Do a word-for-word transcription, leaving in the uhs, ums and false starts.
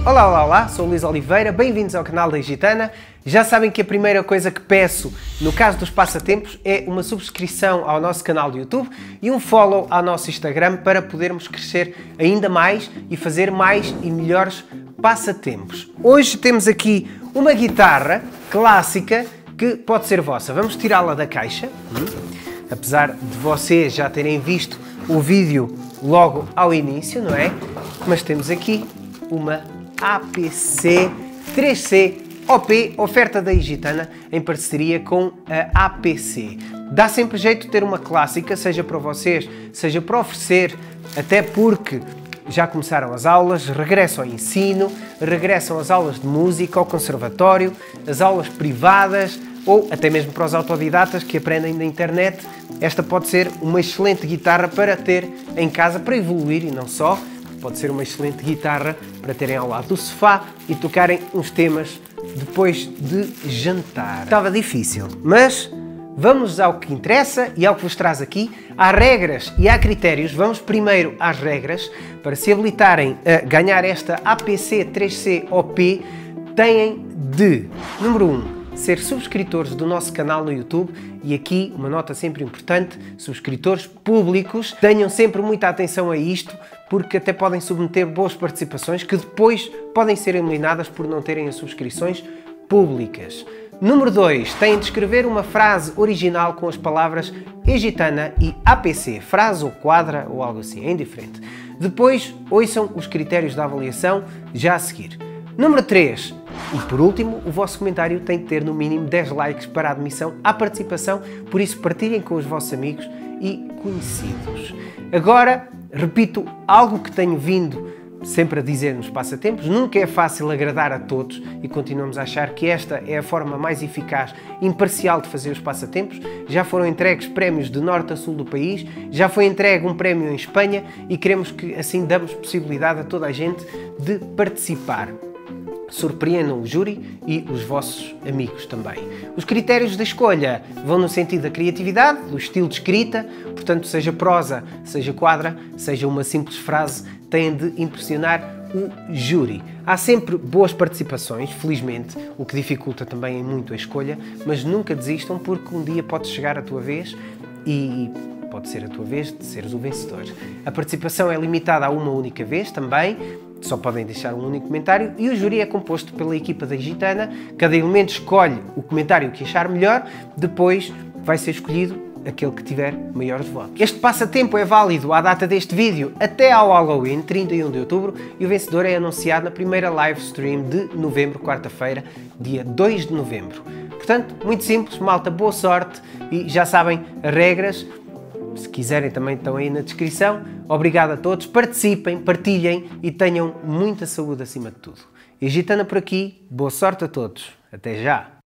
Olá, olá, olá, sou o Luís Oliveira, bem-vindos ao canal da Gitana. Já sabem que a primeira coisa que peço, no caso dos passatempos, é uma subscrição ao nosso canal do YouTube e um follow ao nosso Instagram para podermos crescer ainda mais e fazer mais e melhores passatempos. Hoje temos aqui uma guitarra clássica que pode ser vossa. Vamos tirá-la da caixa, apesar de vocês já terem visto o vídeo logo ao início, não é? Mas temos aqui uma A P C três C O P, oferta da Gitana em parceria com a A P C. Dá sempre jeito de ter uma clássica, seja para vocês, seja para oferecer, até porque já começaram as aulas, regressam ao ensino, regressam as aulas de música, ao conservatório, as aulas privadas ou até mesmo para os autodidatas que aprendem na internet. Esta pode ser uma excelente guitarra para ter em casa, para evoluir e não só. Pode ser uma excelente guitarra para terem ao lado do sofá e tocarem uns temas depois de jantar. Estava difícil, mas vamos ao que interessa e ao que vos traz aqui. Há regras e há critérios. Vamos primeiro às regras. Para se habilitarem a ganhar esta A P C três C O P, têm de, número um, ser subscritores do nosso canal no YouTube, e aqui uma nota sempre importante: subscritores públicos. Tenham sempre muita atenção a isto, porque até podem submeter boas participações que depois podem ser eliminadas por não terem as subscrições públicas. Número dois, têm de escrever uma frase original com as palavras Gitana e A P C, frase ou quadra ou algo assim, é indiferente. Depois, ouçam os critérios da avaliação já a seguir. Número três, e por último, o vosso comentário tem que ter no mínimo dez likes para a admissão à participação, por isso partilhem com os vossos amigos e conhecidos. Agora, repito algo que tenho vindo sempre a dizer nos passatempos: nunca é fácil agradar a todos e continuamos a achar que esta é a forma mais eficaz e imparcial de fazer os passatempos. Já foram entregues prémios de norte a sul do país, já foi entregue um prémio em Espanha e queremos que assim damos possibilidade a toda a gente de participar. Surpreendam o júri e os vossos amigos também. Os critérios da escolha vão no sentido da criatividade, do estilo de escrita, portanto, seja prosa, seja quadra, seja uma simples frase, têm de impressionar o júri. Há sempre boas participações, felizmente, o que dificulta também muito a escolha, mas nunca desistam, porque um dia pode chegar a tua vez e pode ser a tua vez de seres o vencedor. A participação é limitada a uma única vez também, só podem deixar um único comentário, e o júri é composto pela equipa da Gitana. Cada elemento escolhe o comentário que achar melhor, depois vai ser escolhido aquele que tiver maiores votos. Este passatempo é válido à data deste vídeo até ao Halloween, trinta e um de outubro, e o vencedor é anunciado na primeira live stream de novembro, quarta-feira, dia dois de novembro. Portanto, muito simples, malta, boa sorte, e já sabem as regras. Se quiserem também estão aí na descrição. Obrigado a todos, participem, partilhem e tenham muita saúde acima de tudo. E Gitana por aqui, boa sorte a todos. Até já!